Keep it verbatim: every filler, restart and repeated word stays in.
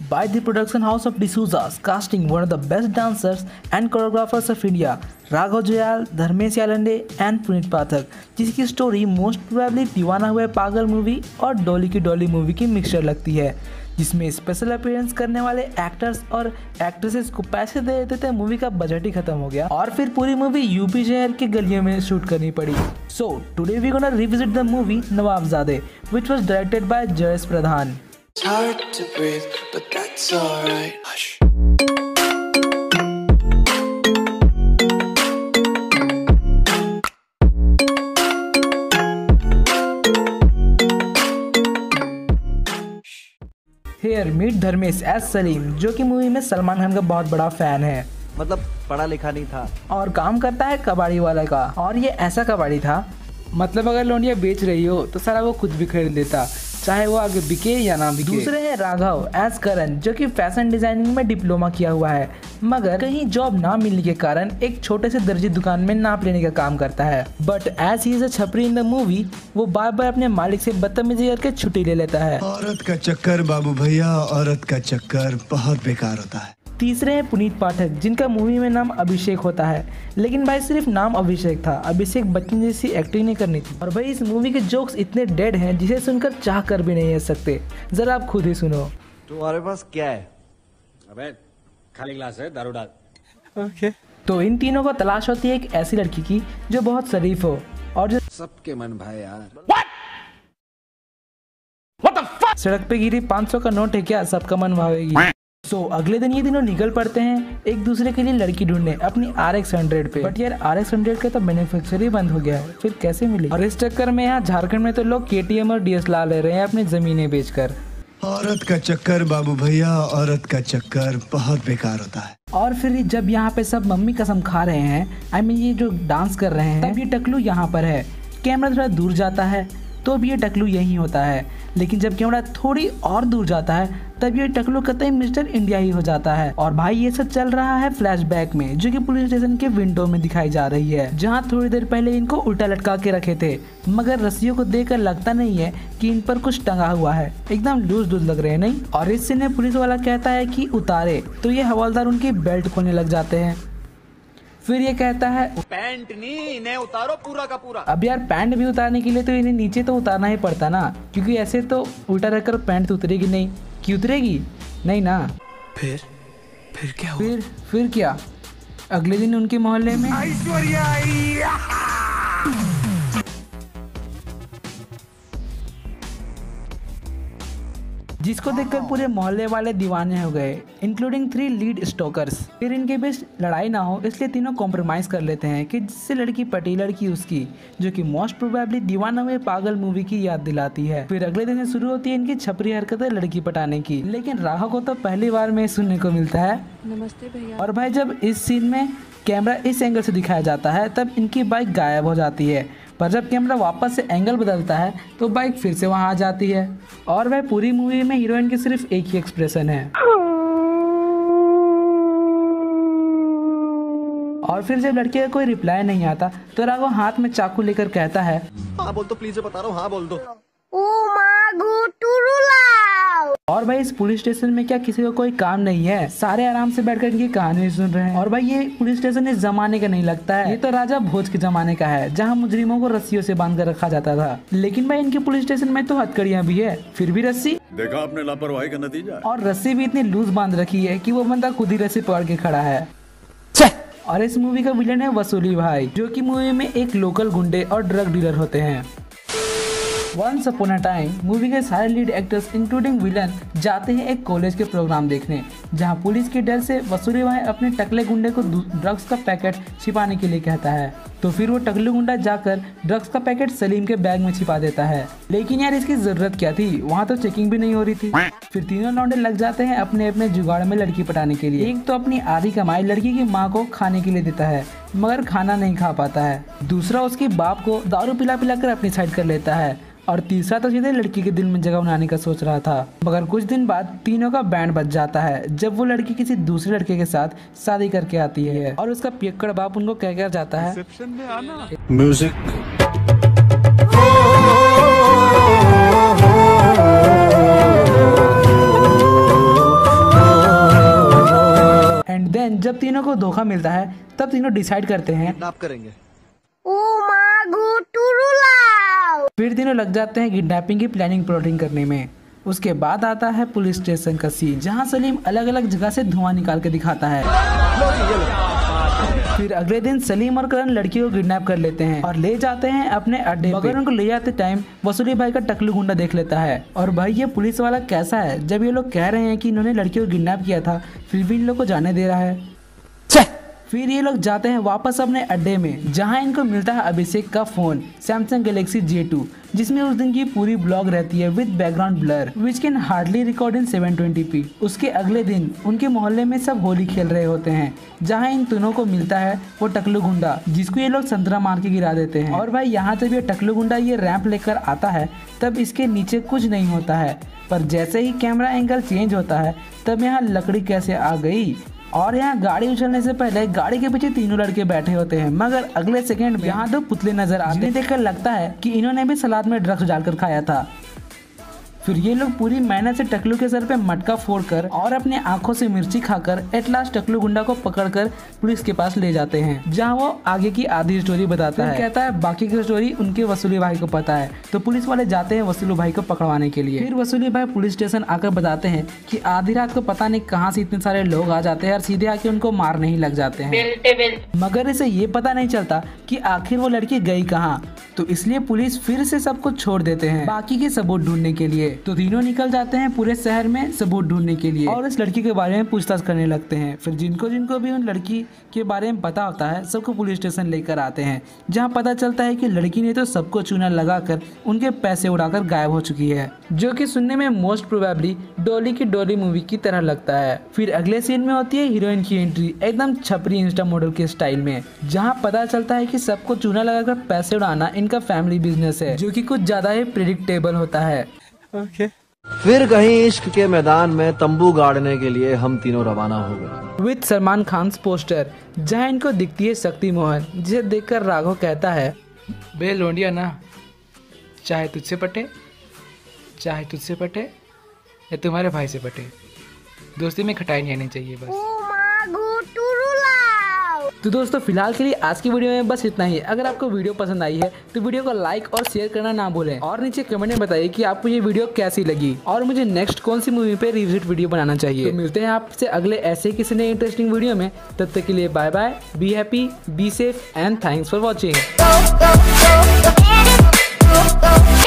by the production house of D'Souza, casting one of the best dancers and choreographers of India, Raghav Juyal, Dharmesh Yelande and Punit Pathak, जिसकी story most probably दीवाना हुए पागल movie और डॉली की Dolly movie की mixture लगती है, जिसमें स्पेशल अपीयरेंस करने वाले एक्टर्स और एक्ट्रेसेस को पैसे दे देते थे। मूवी का बजट ही खत्म हो गया और फिर पूरी मूवी यूपी शहर के गलियों में शूट करनी पड़ी। So today we gonna revisit the movie Nawabzaade, which was directed by Jayesh Pradhan. It's hard to breathe, but that's alright. Hush. Here meet Dharmesh S Salim, जो कि मूवी में सलमान खान का बहुत बड़ा फैन है। मतलब पढ़ा लिखा नहीं था और काम करता है कबाड़ी वाला का, और ये ऐसा कबाड़ी था मतलब अगर लौंडिया बेच रही हो तो सारा वो खुद भी खरीद लेता, चाहे वो आगे बिके या ना बिके। दूसरे है राघव एस करण, जो कि फैशन डिजाइनिंग में डिप्लोमा किया हुआ है, मगर कहीं जॉब ना मिलने के कारण एक छोटे से दर्जी दुकान में नाप लेने का काम करता है। But as he is a chhapri in the movie, वो बार बार अपने मालिक से बदतमीजी करके छुट्टी ले लेता है। औरत का चक्कर बाबू भैया, औरत का चक्कर बहुत बेकार होता है। तीसरे हैं पुनीत पाठक, जिनका मूवी में नाम अभिषेक होता है, लेकिन भाई सिर्फ नाम अभिषेक था, अभिषेक बच्चन जैसी एक्टिंग नहीं करनी थी। और भाई इस मूवी के जोक्स इतने डेड हैं जिसे सुनकर चाह कर भी नहीं हंस सकते। जरा आप खुद ही सुनो। तुम्हारे पास क्या है? अबे खाली ग्लास है, दारू डाल। ओके। तो इन तीनों को तलाश होती है एक ऐसी लड़की की जो बहुत शरीफ हो और जो सबके मन भाई यार। सड़क पे गिरी पाँच सौ का नोट है क्या सबका मन भावेगी। सो so, अगले दिन ये तीनों निकल पड़ते हैं एक दूसरे के लिए लड़की ढूंढने अपनी आर एक्स हंड्रेड पे। बट यार आर एक्स हंड्रेड का तो मैन्युफैक्चर ही बंद हो गया है, फिर कैसे मिली। और इस चक्कर में यहाँ झारखंड में तो लोग के टी एम और डी एस एल आर ले रहे हैं अपनी जमीनें बेचकर। औरत का चक्कर बाबू भैया, औरत का चक्कर बहुत बेकार होता है। और फिर जब यहाँ पे सब मम्मी कसम खा रहे हैं, आई मीन ये जो डांस कर रहे हैं, तब ये टकलू यहाँ पर है। कैमरा थोड़ा दूर जाता है तो अब ये टकलू यही होता है, लेकिन जब कैमरा थोड़ी और दूर जाता है तब ये टकलू कतई मिस्टर इंडिया ही हो जाता है। और भाई ये सब चल रहा है फ्लैशबैक में, जो कि पुलिस स्टेशन के विंडो में दिखाई जा रही है, जहाँ थोड़ी देर पहले इनको उल्टा लटका के रखे थे, मगर रस्सियों को देखकर लगता नहीं है कि इन पर कुछ टंगा हुआ है, एकदम लूज लूज लग रहे हैं नहीं। और इस सीन में पुलिस वाला कहता है कि उतारे, तो ये हवलदार उनकी बेल्ट खोलने लग जाते हैं। फिर ये कहता है पैंट नहीं, इन्हें उतारो पूरा का पूरा। अब यार पैंट भी उतारने के लिए तो इन्हें नीचे तो उतारना ही पड़ता ना, क्योंकि ऐसे तो उल्टा रखकर पैंट तो उतरेगी नहीं। कि उतरेगी नहीं ना। फिर फिर क्या हुआ? फिर फिर क्या अगले दिन उनके मोहल्ले में जिसको देखकर पूरे मोहल्ले वाले दीवाने हो गए, इंक्लूडिंग थ्री लीड स्टोकर्स। फिर इनके बीच लड़ाई ना हो इसलिए तीनों कॉम्प्रोमाइज कर लेते हैं कि जिससे लड़की पटी लड़की उसकी, जो कि मोस्ट प्रोबेबली दीवाना हुए पागल मूवी की याद दिलाती है। फिर अगले दिन से शुरू होती है इनकी छपरी हरकतें लड़की पटाने की, लेकिन राघव को तो पहली बार में सुनने को मिलता है नमस्ते भैया। और भाई जब इस सीन में कैमरा इस एंगल से दिखाया जाता है तब इनकी बाइक गायब हो जाती है, पर जब कैमरा वापस से एंगल बदलता है तो बाइक फिर से वहां आ जाती है। और वह पूरी मूवी में हीरोइन की सिर्फ एक ही एक्सप्रेशन है। और फिर जब लड़के का कोई रिप्लाई नहीं आता तो राघव हाथ में चाकू लेकर कहता है, हाँ बोल दो प्लीज, बता रहा हूँ, हाँ बोल दो। और भाई इस पुलिस स्टेशन में क्या किसी को कोई काम नहीं है, सारे आराम से बैठकर इनकी कहानी सुन रहे हैं। और भाई ये पुलिस स्टेशन इस जमाने का नहीं लगता है, ये तो राजा भोज के जमाने का है, जहाँ मुजरिमों को रस्सियों से बांध कर रखा जाता था। लेकिन भाई इनके पुलिस स्टेशन में तो हथकड़ियाँ भी है, फिर भी रस्सी। देखा आपने लापरवाही का नतीजा। और रस्सी भी इतनी लूज बांध रखी है कि वो बंदा खुद ही रस्सी पकड़ के खड़ा है। और इस मूवी का विलन है वसूली भाई, जो कि मूवी में एक लोकल गुंडे और ड्रग डीलर होते हैं। Once upon a time movie के सारे लीड एक्टर्स इंक्लूडिंग विलन जाते हैं एक कॉलेज के प्रोग्राम देखने, जहां पुलिस के डर से वसूली भाई अपने टकले गुंडे को ड्रग्स का पैकेट छिपाने के लिए कहता है। तो फिर वो टकले गुंडा जाकर ड्रग्स का पैकेट सलीम के बैग में छिपा देता है। लेकिन यार इसकी जरूरत क्या थी, वहाँ तो चेकिंग भी नहीं हो रही थी। फिर तीनों लौंडे लग जाते हैं अपने अपने जुगाड़ में लड़की पटाने के लिए। एक तो अपनी आधी कमाई लड़की की माँ को खाने के लिए देता है, मगर खाना नहीं खा पाता है। दूसरा उसके बाप को दारू पिला पिला कर अपनी साइड कर लेता है। और तीसरा तो सीधे लड़की के दिल में जगह बनाने का सोच रहा था। मगर कुछ दिन बाद तीनों का बैंड बज जाता है जब वो लड़की किसी दूसरे लड़के के साथ शादी करके आती है और उसका पियक्कड़ बाप उनको कह कर जाता है, म्यूजिक जब तीनों को धोखा मिलता है तब तीनों डिसाइड करते हैं किडनैप करेंगे। फिर तीनों लग जाते हैं किडनैपिंग की प्लानिंग प्लॉटिंग करने में। उसके बाद आता है पुलिस स्टेशन का सीन, जहां सलीम अलग अलग जगह से धुआं निकाल के दिखाता है। फिर अगले दिन सलीम और करण लड़की को किडनैप कर लेते हैं और ले जाते हैं अपने अड्डे पे। मगर उनको ले जाते टाइम वसूली भाई का टकलू गुंडा देख लेता है और भाई ये पुलिस वाला कैसा है, जब ये लोग कह रहे हैं कि इन्होंने लड़की को किडनैप किया था फिर भी इन लोग को जाने दे रहा है। फिर ये लोग जाते हैं वापस अपने अड्डे में, जहां इनको मिलता है अभिषेक का phone Samsung Galaxy J two, जिसमें उस दिन की पूरी ब्लॉग रहती है with background blur which can hardly record in seven twenty P. उसके अगले दिन उनके मोहल्ले में सब होली खेल रहे होते हैं, जहां इन दोनों को मिलता है वो टकलू गुंडा, जिसको ये लोग संतरा मार के गिरा देते हैं। और भाई यहाँ जब ये टकलू गुंडा ये रैंप लेकर आता है तब इसके नीचे कुछ नहीं होता है, पर जैसे ही कैमरा एंगल चेंज होता है तब यहाँ लकड़ी कैसे आ गई और यहाँ गाड़ी उछलने से पहले गाड़ी के पीछे तीनों लड़के बैठे होते हैं, मगर अगले सेकंड में यहाँ दो पुतले नजर आते हैं। देखकर लगता है कि इन्होंने भी सलाद में ड्रग्स डालकर खाया था। फिर ये लोग पूरी मेहनत से टकलू के सर पे मटका फोड़कर और अपने आंखों से मिर्ची खाकर एट लास्ट टकलू गुंडा को पकड़कर पुलिस के पास ले जाते हैं, जहां वो आगे की आधी स्टोरी बताता है। कहता है बाकी की स्टोरी उनके वसूली भाई को पता है, तो पुलिस वाले जाते हैं वसूली भाई को पकड़वाने के लिए। फिर वसूली भाई पुलिस स्टेशन आकर बताते हैं कि आधी रात को पता नहीं कहाँ से इतने सारे लोग आ जाते हैं और सीधे आके उनको मारने ही लग जाते हैं, मगर इसे ये पता नहीं चलता कि आखिर वो लड़की गई कहाँ। तो इसलिए पुलिस फिर से सबको छोड़ देते हैं बाकी के सबूत ढूंढने के लिए। तो तीनों निकल जाते हैं पूरे शहर में सबूत ढूंढने के लिए और इस लड़की के बारे में पूछताछ करने लगते हैं। फिर जिनको जिनको भी उन लड़की के बारे में पता होता है सबको पुलिस स्टेशन लेकर आते हैं, जहां पता चलता है कि लड़की ने तो सबको चूना लगाकर उनके पैसे उड़ाकर गायब हो चुकी है, जो कि सुनने में मोस्ट प्रोबेबली डॉली की डॉली मूवी की तरह लगता है। फिर अगले सीन में होती है हीरोइन की एंट्री एकदम छपरी इंस्टा मॉडल के स्टाइल में, जहाँ पता चलता है कि सबको चूना लगाकर पैसे उड़ाना इनका फैमिली बिजनेस है, जो कि कुछ ज्यादा ही प्रेडिक्टेबल होता है। okay. फिर कहीं इश्क के मैदान में तंबू गाड़ने के लिए हम तीनों रवाना हो गए विद सलमान खान पोस्टर, जहां इनको दिखती है शक्ति मोहन, जिसे देखकर राघव कहता है बे लोंडिया ना, चाहे तुझसे पटे चाहे तुझसे पटे या तुम्हारे भाई से पटे, दोस्ती में खटाई नहीं आनी चाहिए बस। तो दोस्तों फिलहाल के लिए आज की वीडियो में बस इतना ही। अगर आपको वीडियो पसंद आई है तो वीडियो को लाइक और शेयर करना ना भूलें और नीचे कमेंट में बताइए कि आपको ये वीडियो कैसी लगी और मुझे नेक्स्ट कौन सी मूवी पे रिविजिट वीडियो बनाना चाहिए। तो मिलते हैं आपसे अगले ऐसे किसी नए इंटरेस्टिंग वीडियो में, तब तक के लिए bye bye, be happy, be safe and thanks for watching.